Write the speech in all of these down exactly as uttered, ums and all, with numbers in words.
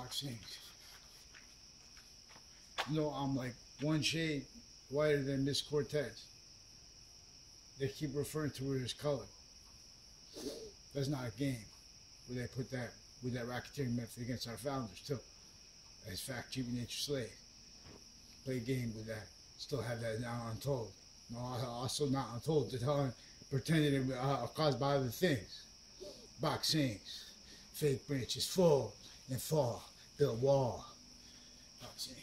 boxing. You know, I'm like one shade whiter than Miss Cortez. They keep referring to it as color. That's not a game where they put that with that racketeering method against our founders too. As fact, cheating nature slave. Play a game with that. Still have that now untold. No, also not untold. Just pretending it uh, caused by other things. Boxings. Fake branches fall and fall. Build wall. Boxing.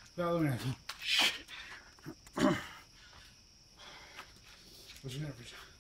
What's your average?